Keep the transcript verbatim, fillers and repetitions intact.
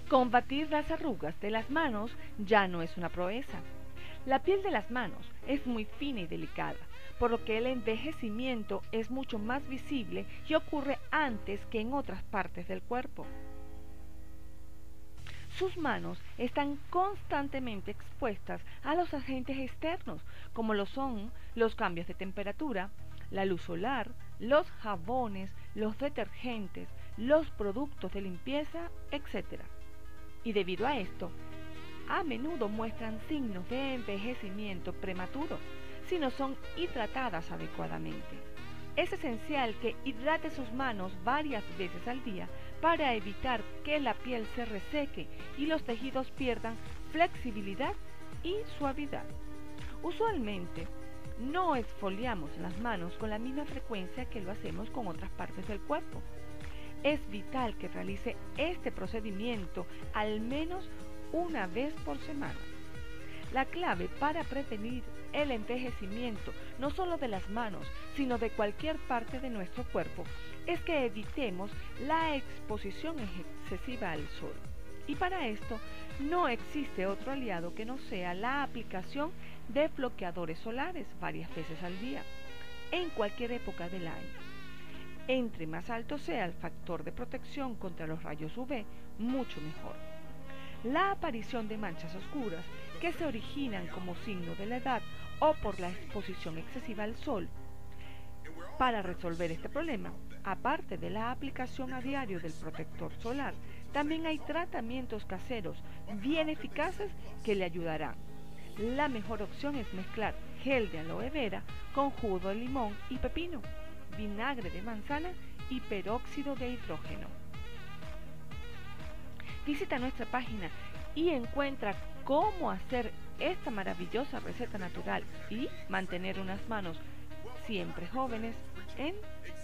Combatir las arrugas de las manos ya no es una proeza. La piel de las manos es muy fina y delicada, por lo que el envejecimiento es mucho más visible y ocurre antes que en otras partes del cuerpo. Sus manos están constantemente expuestas a los agentes externos, como lo son los cambios de temperatura, la luz solar, los jabones, los detergentes, los productos de limpieza, etcétera. Y debido a esto, a menudo muestran signos de envejecimiento prematuro si no son hidratadas adecuadamente. Es esencial que hidrate sus manos varias veces al día para evitar que la piel se reseque y los tejidos pierdan flexibilidad y suavidad. Usualmente, no exfoliamos las manos con la misma frecuencia que lo hacemos con otras partes del cuerpo. Es vital que realice este procedimiento al menos una vez por semana. La clave para prevenir el envejecimiento no solo de las manos, sino de cualquier parte de nuestro cuerpo, es que evitemos la exposición excesiva al sol. Y para esto no existe otro aliado que no sea la aplicación de bloqueadores solares varias veces al día, en cualquier época del año. Entre más alto sea el factor de protección contra los rayos U V, mucho mejor. La aparición de manchas oscuras que se originan como signo de la edad o por la exposición excesiva al sol. Para resolver este problema, aparte de la aplicación a diario del protector solar, también hay tratamientos caseros bien eficaces que le ayudarán. La mejor opción es mezclar gel de aloe vera con jugo de limón y pepino, vinagre de manzana y peróxido de hidrógeno. Visita nuestra página y encuentra cómo hacer esta maravillosa receta natural y mantener unas manos siempre jóvenes en